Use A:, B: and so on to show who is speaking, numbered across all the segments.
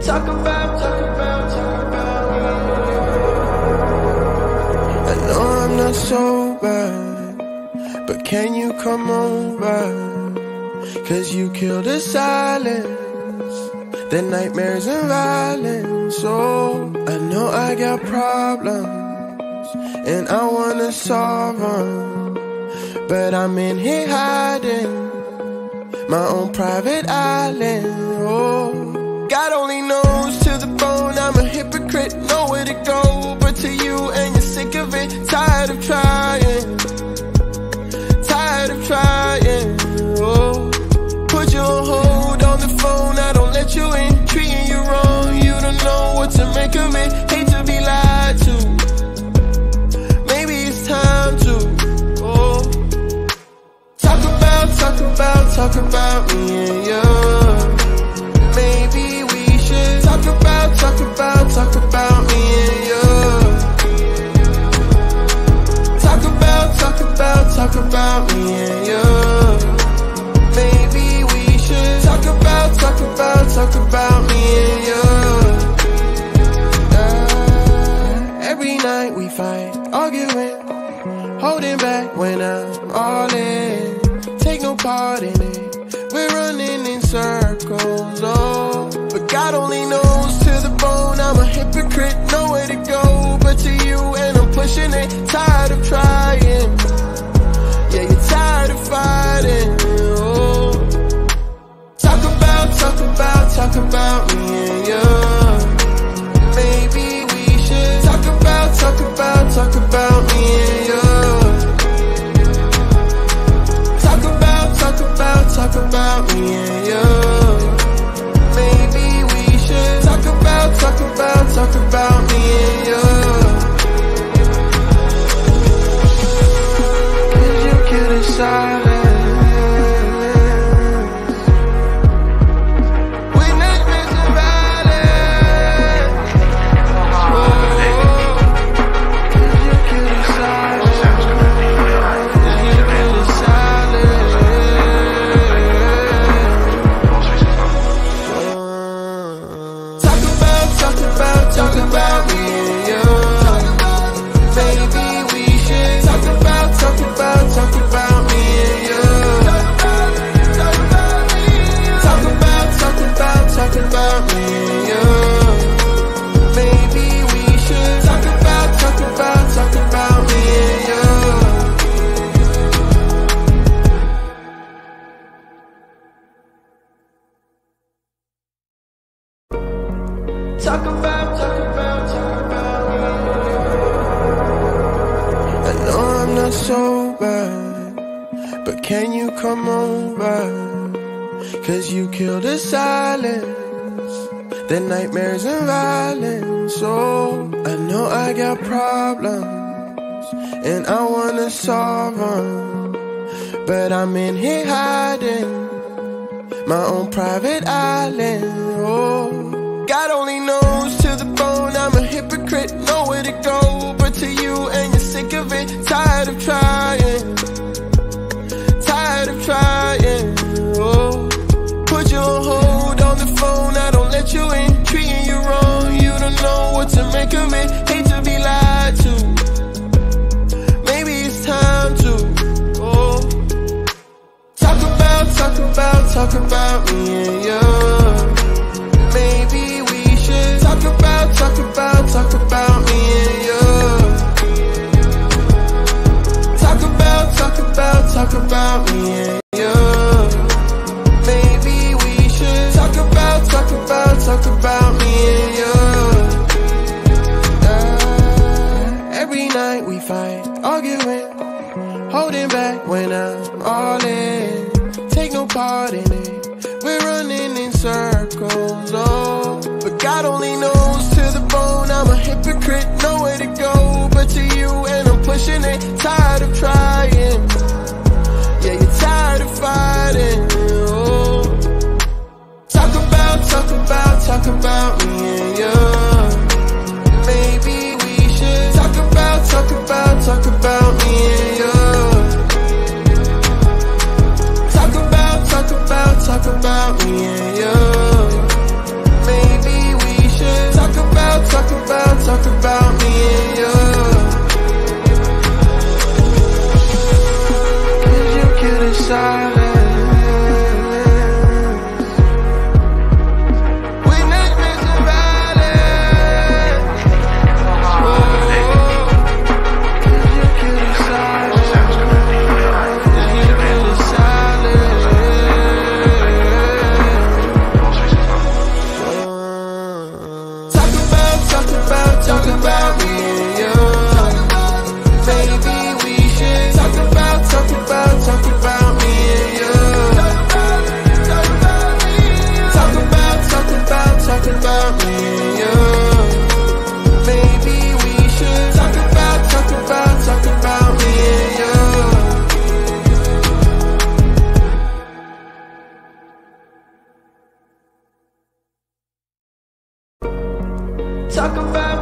A: Talk about I know I'm not sober, but can you come over? 'Cause you kill the silence, the nightmares and violence. Oh, I know I got problems, and I wanna solve them, but I'm in here hiding, my own private island. Oh, God only knows to the bone I'm a hypocrite, nowhere to go but to you, and you're sick of it. Tired of trying, tired of trying. Oh, put you on hold on the phone, I don't let you in. Treating you wrong, you don't know what to make of it. Hate to be lied to, maybe it's time to. Oh, talk about me and you. Maybe we should talk about me and you. Talk about me and you. Maybe we should talk about me and you. Every night we fight, arguing, holding back when I'm all in. Take no part in it, we're running in circles. Oh, but God only knows to the bone I'm a hypocrite, nowhere to go but to you, and I'm pushing it. Tired of trying, yeah, you're tired of fighting. Oh, talk about me and you. Maybe we should talk about me and you. Talk about me and you. Maybe we should talk about me and you. 'Cause you kill the silence. Talk about me and you. Maybe we should talk about me and you. Talk about me and you. Maybe we should talk about me and you. Talk about I know I'm not sober, but can you come over? 'Cause you kill the silence, the nightmares and violence. Oh, I know I got problems, and I wanna solve them, but I'm in here hiding, my own private island. Oh, God only knows to the bone I'm a hypocrite, nowhere to go but to you, and you're sick of it. Tired of trying, tired of trying. Oh, put you on hold on the phone, I don't let you in. Treating you wrong, you don't know what to make of it. Hate to be lied to, maybe it's time to. Oh, talk about me and you. Maybe we should talk about me and you. Talk about me and you. Maybe we should talk about me and you. Every night we fight, arguing, holding back when I'm all in. Take no part in it, we're running in circles. Oh, but God only knows to the bone I'm a hypocrite, nowhere to go but to you, and I'm pushing it. Tired of trying, yeah, you're tired of fighting. Oh, talk about me and you. Maybe we should talk about me and you. Talk about me and you. Maybe we Talk about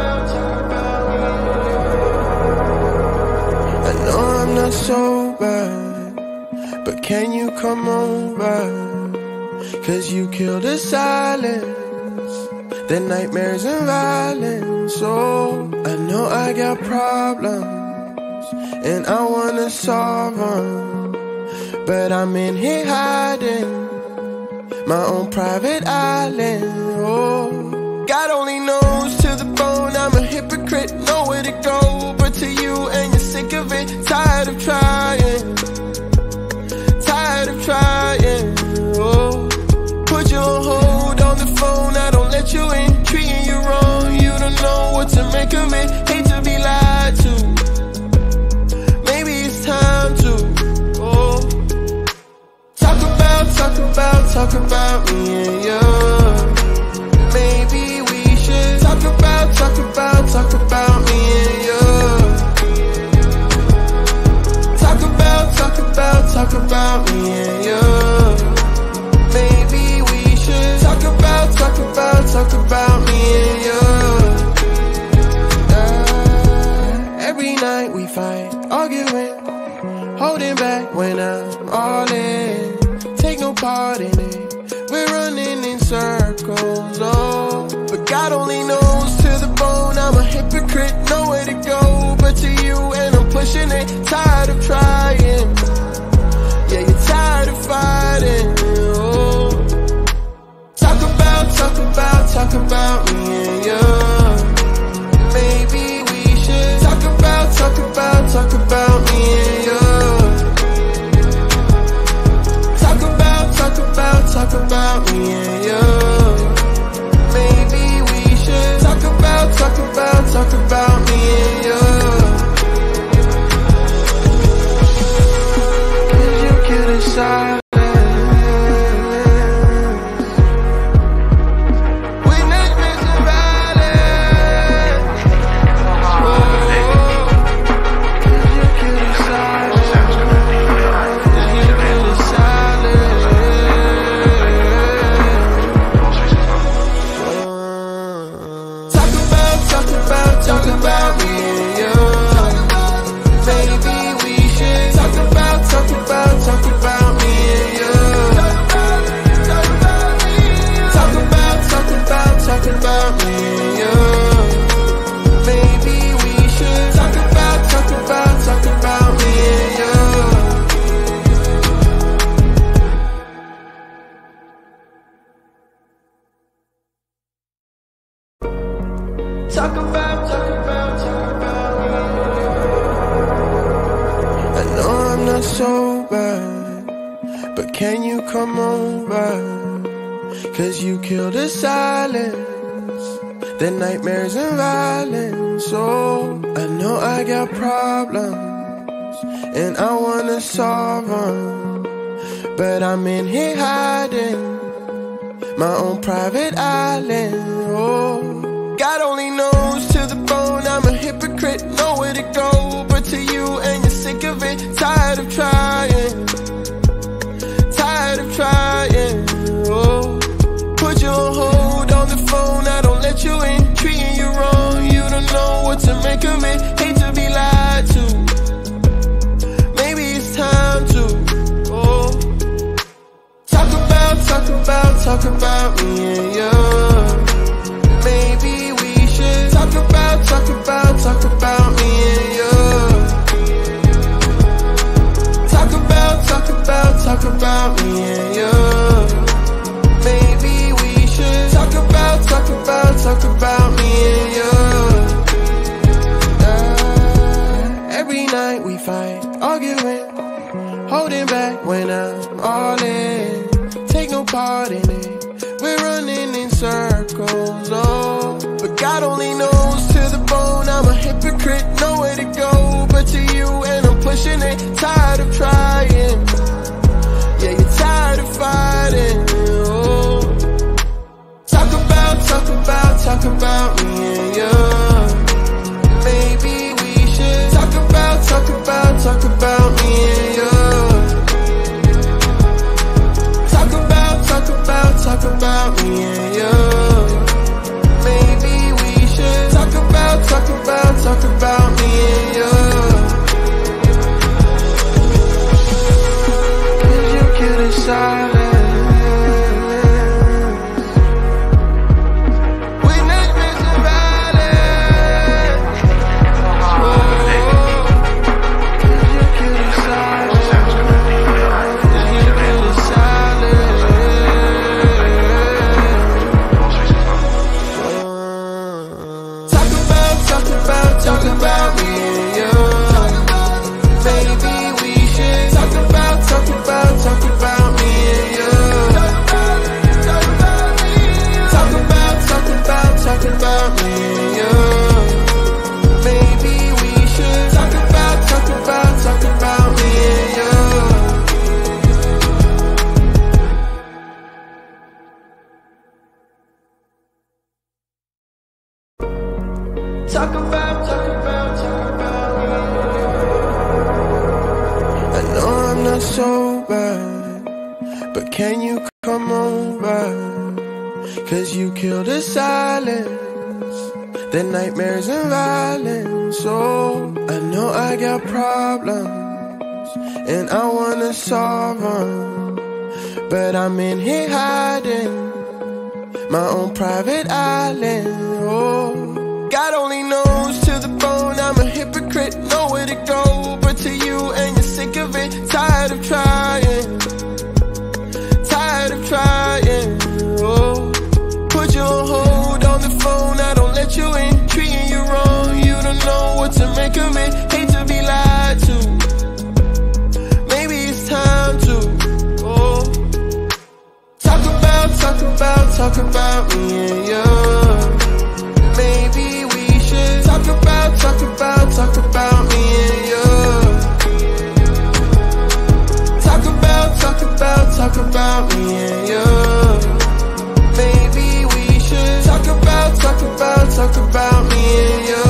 A: I know I'm not sober, but can you come over? 'Cause you kill the silence, the nightmares and violence. Oh, I know I got problems, and I wanna solve them, but I'm in here hiding, my own private island. Oh, God only knows to the bone I'm a hypocrite, nowhere to go but to you, and you're sick of it. Tired of trying, tired of trying. Oh, put you on hold on the phone, I don't let you in. Treating you wrong, you don't know what to make of it. Hate to be lied to, maybe it's time to. Oh, talk about me and you. Maybe we should talk about me and you. Talk about me and you. Maybe we should talk about me and you. Every night we fight, arguing, holding back when I'm all in. Take no part in it, we're running in circles. Oh, but God only knows to the bone I'm a hypocrite, nowhere to go but to you, and I'm pushing it. Tired of trying, yeah, you're tired of fighting. Oh, talk about me and you. Maybe we should talk about me and you. Talk about me and you. Maybe we should talk about me and you. 'Cause you kill the silence. Talk about me and you. Maybe we should talk about me and you. Talk about me and you. Maybe we should talk about me and you. Talk about I know I'm not sober, but can you come over? 'Cause you kill the silence, the nightmares and violence. Oh, I know I got problems, and I wanna solve them, but I'm in here hiding, my own private island. Oh, God only knows to the bone I'm a hypocrite, nowhere to go but to you, and you're sick of it. Tired of trying, tired of trying. Oh, put you on hold on the phone, I don't let you in. Treating you wrong, you don't know what to make of it. Hate to be lied to, maybe it's time to. Oh, talk about me and you. Maybe we should talk about me and you. Talk about me and you. Maybe we should talk about me and you. Every night we fight, arguing, holding back when I'm all in. Take no part in it, we're running in circles. Oh, but God only knows to the bone I'm a hypocrite, nowhere to go but to you, and I'm pushing it. Tired of trying, yeah, you're tired of fighting. Oh, talk about me and you. Maybe we should talk about me and you. Talk about me and you. Maybe we Talk about I know I'm not sober, but can you come over? 'Cause you kill the silence, the nightmares and violence. Oh, I know I got problems, and I wanna solve them, but I'm in here hiding, my own private island. Oh, God only knows to the bone I'm a hypocrite, nowhere to go but to you, and you're sick of it. Tired of trying, tired of trying. Oh, put you on hold on the phone, I don't let you in. Treating you wrong, you don't know what to make of it. Hate to be lied to, maybe it's time to. Oh, talk about me and you. Maybe we should talk about me and you. Talk about me and you. Maybe we should talk about me and you.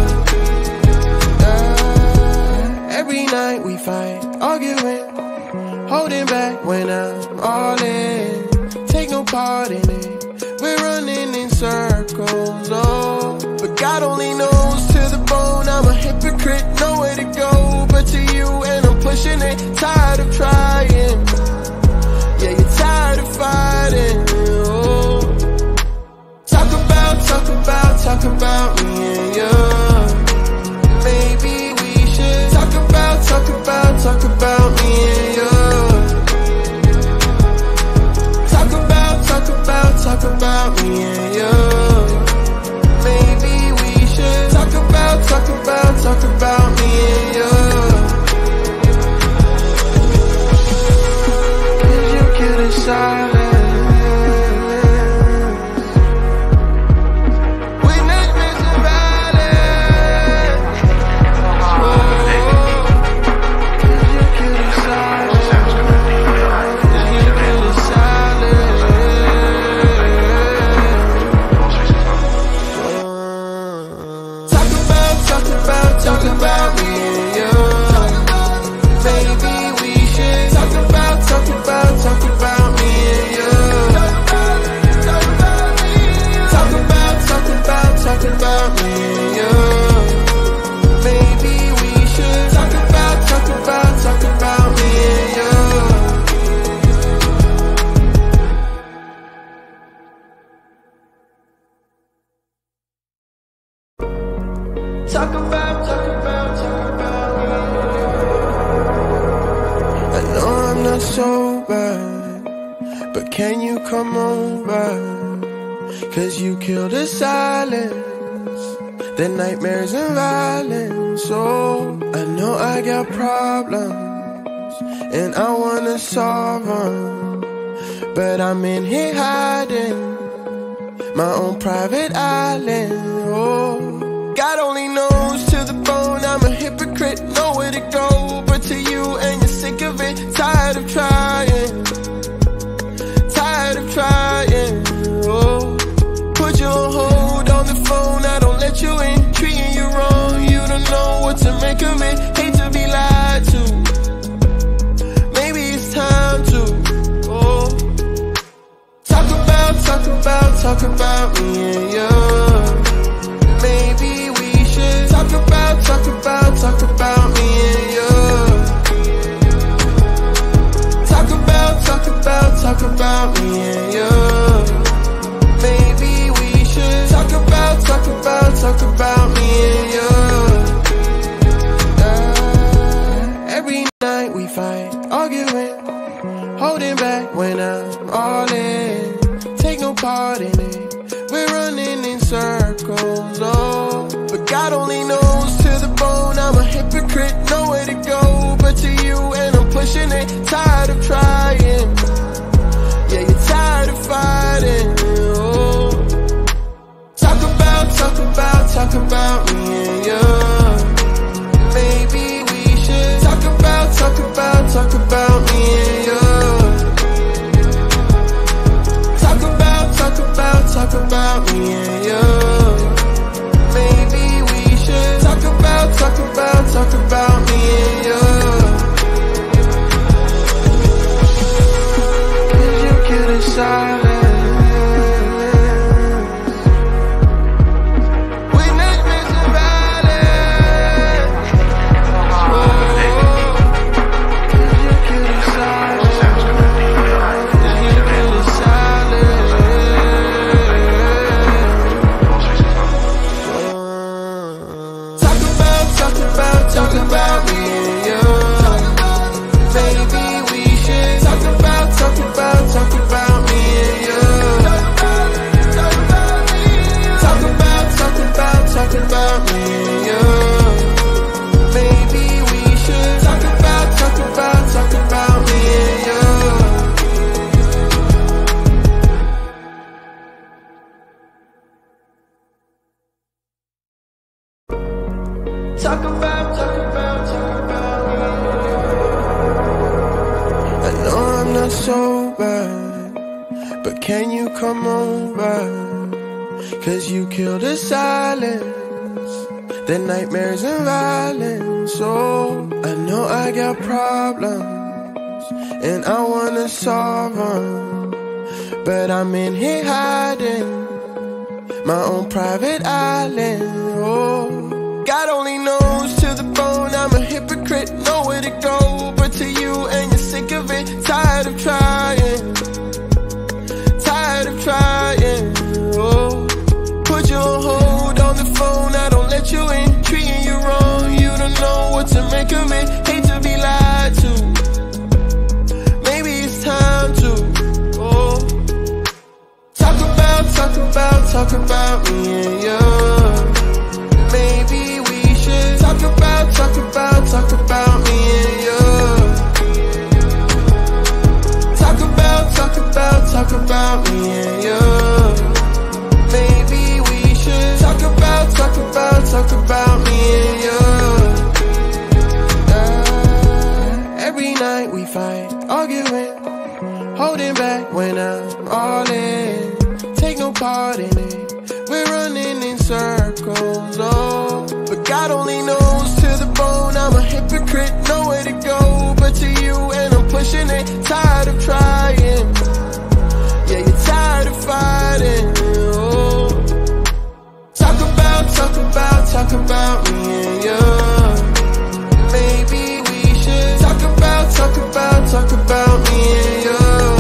A: Every night we fight, arguing, holding back when I'm all in. Take no part in it, we're running in circles, oh. But God only knows to the bone I'm a hypocrite, nowhere to go but to you, and I'm pushing it. Tired of trying, yeah, you're tired of fighting. Oh, talk about me and you. Maybe we should talk about me and you. Talk about me and you. Maybe we should talk about me and you. 'Cause you kill the silence. Talk about me and you. Maybe we should talk about me and you. Talk about me and you. Maybe we should talk about me and you. Talk about I know I'm not sober, but can you come over? 'Cause you kill the silence, the nightmares and violence. Oh, I know I got problems, and I wanna solve them, but I'm in here hiding, my own private island. Oh, God only knows to the bone I'm a hypocrite, nowhere to go but to you, and you're sick of it. Tired of trying, tired of trying. Oh, put you on hold on the phone, I don't let you in. Treating you wrong, you don't know what to make of it. Hate to be lied to, maybe it's time to. Oh, talk about me and you. Maybe we should talk about me and you. Talk about me and you. Maybe we should talk about me and you. Every night we fight, arguing, holding back when I'm all in. Take no part in it, we're running in circles, oh. But God only knows to the bone I'm a hypocrite, nowhere to go but to you, and I'm pushing it. Tired of trying, yeah, you're tired of fighting. Oh, talk about me and you. Maybe we should talk about me and you. Talk about me and you. Maybe Talk about I know I'm not sober, but can you come over? 'Cause you kill the silence, the nightmares and violence. Oh, I know I got problems, and I wanna solve them, but I'm in here hiding, my own private island. Oh, God only knows to the bone I'm a hypocrite, nowhere to go but to you, and you're sick of it. Tired of trying, tired of trying. Oh, put you on hold on the phone, I don't let you in. Treating you wrong, you don't know what to make of it. Hate to be lied to, maybe it's time to. Oh, talk about me and you. Maybe we should talk about me and you. Talk about me and you. Maybe we should talk about me and you. Every night we fight, arguing, holding back when I'm all in. Take no part in it, we're running in circles, oh. But God only knows to the bone I'm a hypocrite, nowhere to go but to you, and I'm pushing it. Tired of trying, yeah, you're tired of fighting. Oh, talk about me and you. Maybe we should talk about me and you.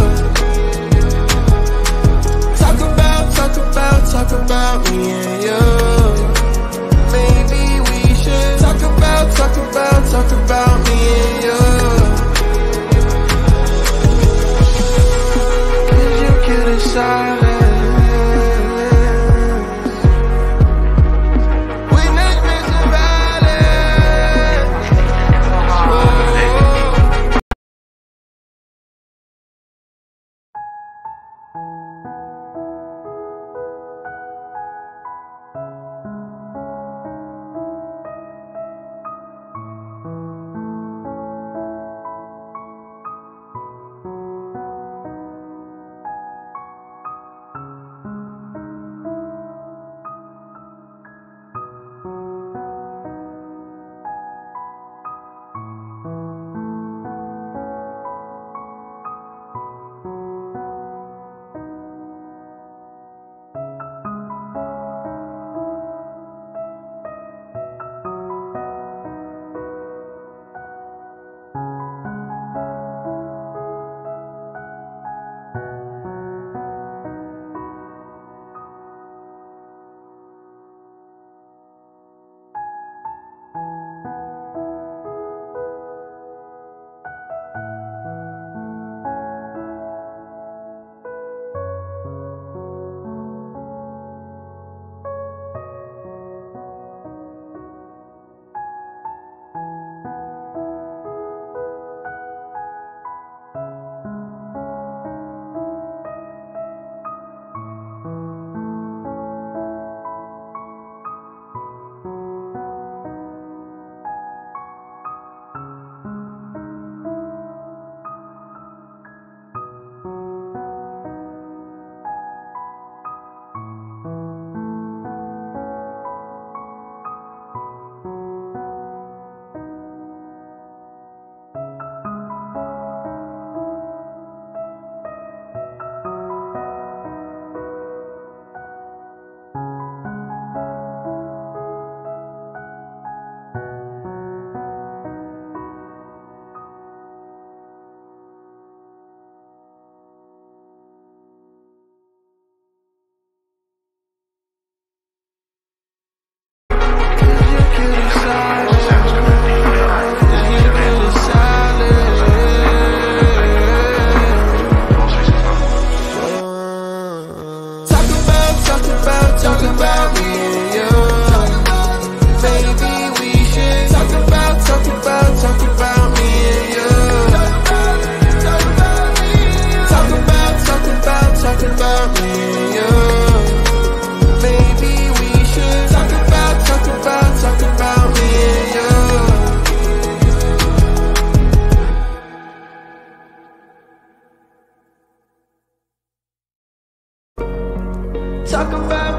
A: Talk about me and you. Maybe we should talk about me and you. 'Cause you kill the silence.
B: Talk about me.
A: Talk about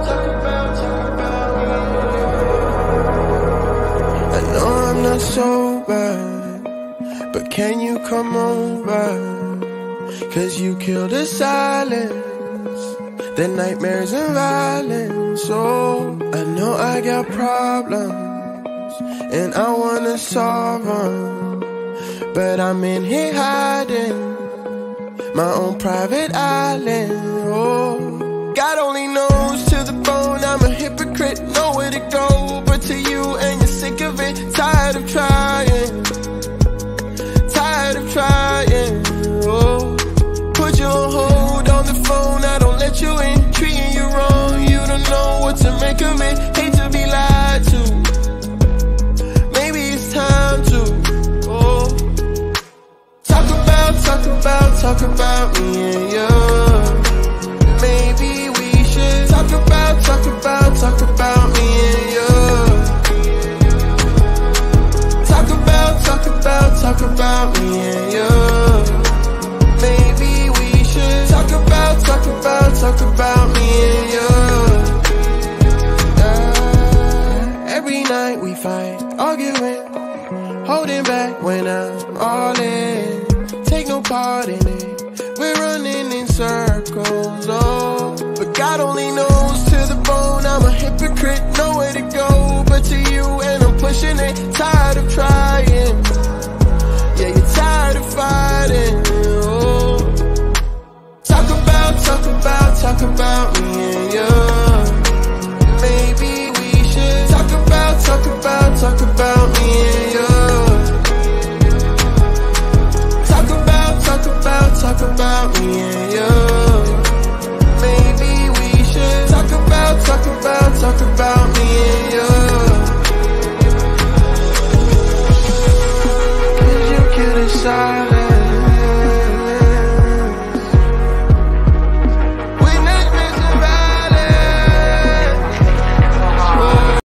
A: I know I'm not sober, but can you come over? 'Cause you kill the silence, the nightmares and violence. Oh, I know I got problems, and I wanna solve them, but I'm in here hiding, my own private island. Oh, God only knows to the bone I'm a hypocrite, nowhere to go but to you, and you're sick of it. Tired of trying, tired of trying. Oh, put you on hold on the phone, I don't let you in. Treating you wrong, you don't know what to make of it. Hate to be lied to, maybe it's time to. Oh, talk about me and you. Maybe we should talk about me and you. Talk about me and you. Maybe we should talk about me and you. Every night we fight, arguing, holding back when I'm all in. Take no part in it, we're running in circles. Oh, but God only knows to the bone I'm a hypocrite, nowhere to go but to you, and I'm pushing it. Tired of trying, yeah, you're tired of fighting. Oh, talk about me and you.